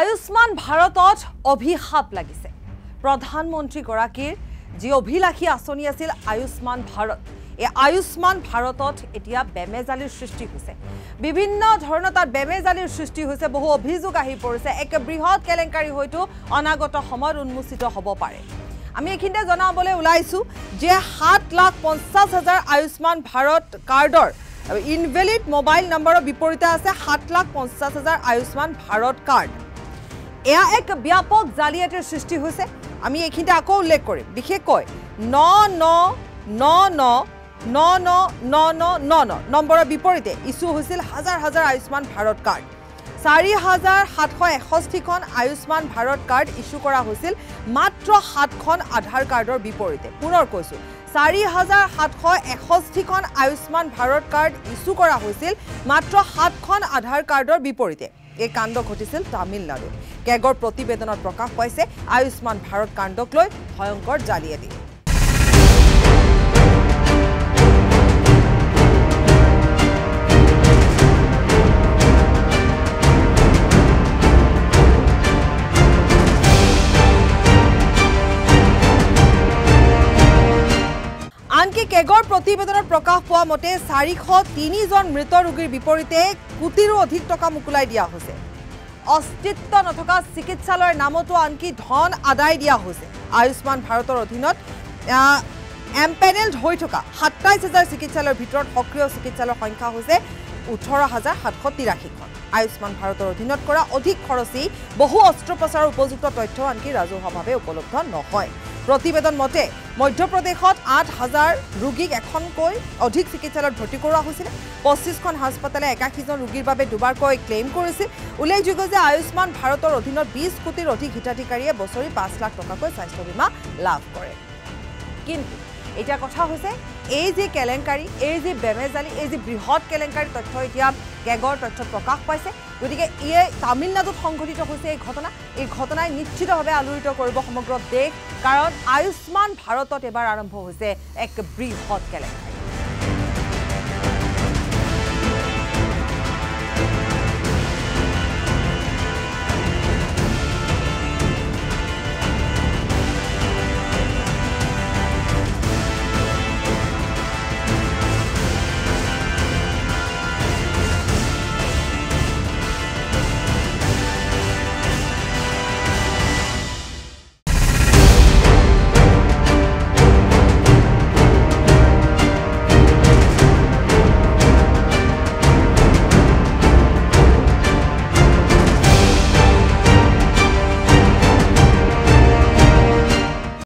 আয়ুষ্মান ভাৰতত অভিশাপ লাগিছে প্ৰধানমন্ত্ৰী গৰাকীৰ যি অভিলাষী আঁচনি আছিল আয়ুষ্মান ভাৰত এই আয়ুষ্মান ভাৰতত এতিয়া বেমেজালিৰ সৃষ্টি হৈছে বিভিন্ন ধৰণৰ তাত বেমেজালিৰ সৃষ্টি হৈছে বহু অভিযোগ আহি পৰিছে এক বৃহৎ কেলেংকাৰী হয়তো অনাগত সময়ত উন্মোচিত হ'ব পাৰে আমি এখিনতে জনাবলৈ ওলাইছো যে 7,50,000 আয়ুষ্মান ভাৰত কাৰ্ডৰ ইনভ্যালিড মোবাইল নম্বৰৰ বিপৰীতে আছে 7,50,000 আয়ুষ্মান ভাৰত কাৰ্ড এয়া এক ব্যাপক জালিয়াতিৰ সৃষ্টি হৈছে আমি এখিনতে আকৌ উল্লেখ কৰিম বিশেষকৈ 99999999 নম্বৰৰ বিপৰীতে ইস্যু হৈছিল হাজাৰ হাজাৰ আয়ুষ্মান ভাৰত কাৰ্ড 4,761 খন আয়ুষ্মান ভাৰত কাৰ্ড ইস্যু কৰা হৈছিল মাত্ৰ 7 খন আধাৰ কাৰ্ডৰ বিপৰীতে পুনৰ কৈছো 4,761 খন আয়ুষ্মান ভাৰত কাৰ্ড ইস্যু কৰা হৈছিল মাত্ৰ 7 খন আধাৰ কাৰ্ডৰ বিপৰীতে এই কাণ্ড ঘটিছিল তামিলনাডুত কেগৰ প্ৰতিবেদনত প্ৰকাশ পাইছে আয়ুষ্মান ভাৰত কাণ্ডক লৈ ভয়ংকৰ জালিয়াতি আনকি কেগৰ প্ৰতিবেদনত প্ৰকাশ পোৱা মতে 403 জন মৃত ৰোগীৰ বিপৰীতে কোটিৰো অধিক টকা মুকুলাই দিয়া হৈছে অস্তিত্ব নথকা চিকিৎসালয়ৰ নামতো আনকি ধন আদায় দিয়া হৈছে আয়ুষ্মান ভাৰতৰ অধীনত এমপেনেলড হৈ থকা 27,000 চিকিৎসালয়ৰ ভিতৰত সক্ৰিয় চিকিৎসালয়ৰ সংখ্যা হৈছে 18,783 খন আয়ুষ্মান ভাৰতৰ অধীনত কৰা অধিক খৰচী বহু অস্ত্ৰোপচাৰৰ উপযুক্ত তথ্য আনকি ৰাজহুৱাভাৱে উপলব্ধ নহয় প্ৰতিবেদন মতে মধ্যপ্ৰদেশত 8,000 ৰোগীক এখনকৈ অধিক চিকিৎসালয়ত ভৰ্তি কৰোৱা হৈছিল 25খন হাস্পতালে 81 জন ৰোগীৰ বাবে দুবাৰকৈ ক্লেইম কৰিছিল উল্লেখযোগ্য যে আয়ুষ্মান ভাৰতৰ অধীনত 20 কোটিৰ অধিক হিতাধিকাৰীয়ে বছৰি 5 লাখ টকাকৈ স্বাস্থ্য বীমা লাভ কৰে কিন্তু এটা কথা হৈছে এই যে কেলেংকাৰী এই যে বেমেজালি এই যে বৃহৎ কেলেংকাৰী তথ্য এতিয়া কেগৰ তথ্য প্ৰকাশ পাইছে গতিকে এই তামিলনাডুত সংঘটিত হৈছে এই ঘটনাই নিশ্চিতভাৱে আলোড়িত কৰিব সমগ্ৰ দেশ কাৰণ আয়ুষ্মান ভাৰতত এবাৰ আৰম্ভ হৈছে এক বৃহৎ কেলেংকাৰী